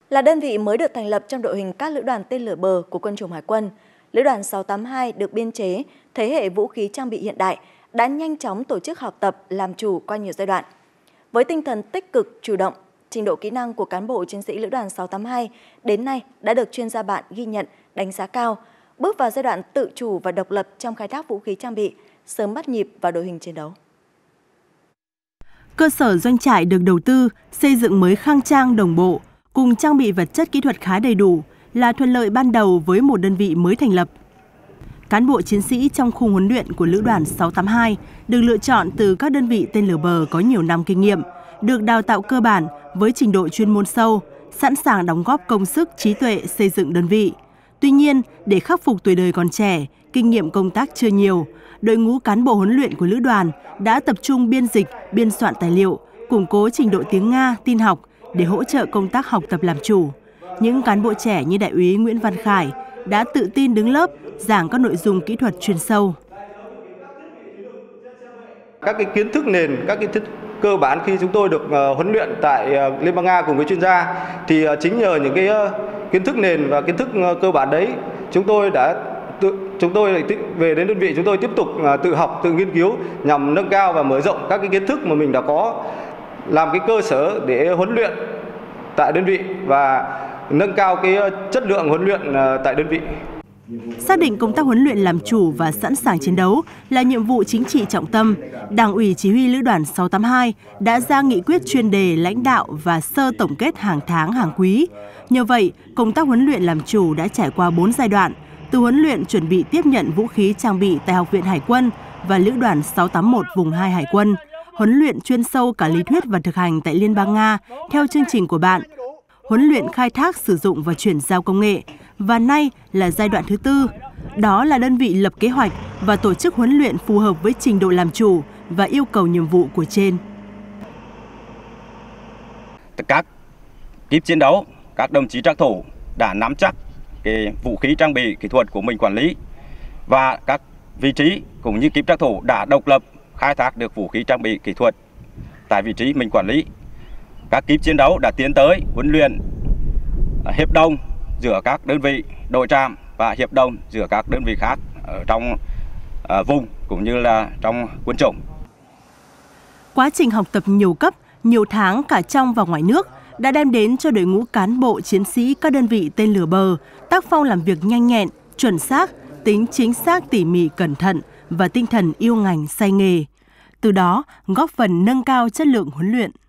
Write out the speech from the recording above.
Là đơn vị mới được thành lập trong đội hình các lữ đoàn tên lửa bờ của Quân chủng Hải quân, Lữ đoàn 682 được biên chế thế hệ vũ khí trang bị hiện đại, đã nhanh chóng tổ chức học tập làm chủ qua nhiều giai đoạn. Với tinh thần tích cực, chủ động, trình độ kỹ năng của cán bộ chiến sĩ Lữ đoàn 682 đến nay đã được chuyên gia bạn ghi nhận, đánh giá cao, bước vào giai đoạn tự chủ và độc lập trong khai thác vũ khí trang bị, sớm bắt nhịp vào đội hình chiến đấu. Cơ sở doanh trại được đầu tư, xây dựng mới khang trang đồng bộ, cùng trang bị vật chất kỹ thuật khá đầy đủ, là thuận lợi ban đầu với một đơn vị mới thành lập. Cán bộ chiến sĩ trong khu huấn luyện của Lữ đoàn 682 được lựa chọn từ các đơn vị tên lửa bờ có nhiều năm kinh nghiệm, được đào tạo cơ bản với trình độ chuyên môn sâu, sẵn sàng đóng góp công sức trí tuệ xây dựng đơn vị. Tuy nhiên, để khắc phục tuổi đời còn trẻ, kinh nghiệm công tác chưa nhiều, đội ngũ cán bộ huấn luyện của Lữ đoàn đã tập trung biên dịch, biên soạn tài liệu, củng cố trình độ tiếng Nga, tin học để hỗ trợ công tác học tập làm chủ. Những cán bộ trẻ như Đại úy Nguyễn Văn Khải đã tự tin đứng lớp giảng các nội dung kỹ thuật chuyên sâu. Các cái kiến thức nền, các kiến thức cơ bản khi chúng tôi được huấn luyện tại Liên bang Nga cùng với chuyên gia thì chính nhờ những cái kiến thức nền và kiến thức cơ bản đấy, chúng tôi về đến đơn vị chúng tôi tiếp tục tự học, tự nghiên cứu nhằm nâng cao và mở rộng các cái kiến thức mà mình đã có, làm cái cơ sở để huấn luyện tại đơn vị và nâng cao cái chất lượng huấn luyện tại đơn vị. Xác định công tác huấn luyện làm chủ và sẵn sàng chiến đấu là nhiệm vụ chính trị trọng tâm, Đảng ủy Chỉ huy Lữ đoàn 682 đã ra nghị quyết chuyên đề lãnh đạo và sơ tổng kết hàng tháng hàng quý. Nhờ vậy, công tác huấn luyện làm chủ đã trải qua 4 giai đoạn, từ huấn luyện chuẩn bị tiếp nhận vũ khí trang bị tại Học viện Hải quân và Lữ đoàn 681 vùng 2 Hải quân, huấn luyện chuyên sâu cả lý thuyết và thực hành tại Liên bang Nga theo chương trình của bạn, huấn luyện khai thác sử dụng và chuyển giao công nghệ, và nay là giai đoạn thứ tư, đó là đơn vị lập kế hoạch và tổ chức huấn luyện phù hợp với trình độ làm chủ và yêu cầu nhiệm vụ của trên. Các kíp chiến đấu, các đồng chí trắc thủ đã nắm chắc cái vũ khí trang bị kỹ thuật của mình quản lý, và các vị trí cũng như kíp trắc thủ đã độc lập khai thác được vũ khí trang bị kỹ thuật tại vị trí mình quản lý. Các kíp chiến đấu đã tiến tới huấn luyện hiệp đồng giữa các đơn vị đội trạm và hiệp đồng giữa các đơn vị khác ở trong vùng cũng như là trong quân chủng. Quá trình học tập nhiều cấp, nhiều tháng cả trong và ngoài nước đã đem đến cho đội ngũ cán bộ chiến sĩ các đơn vị tên lửa bờ tác phong làm việc nhanh nhẹn, chuẩn xác, tính chính xác tỉ mỉ cẩn thận và tinh thần yêu ngành say nghề. Từ đó góp phần nâng cao chất lượng huấn luyện.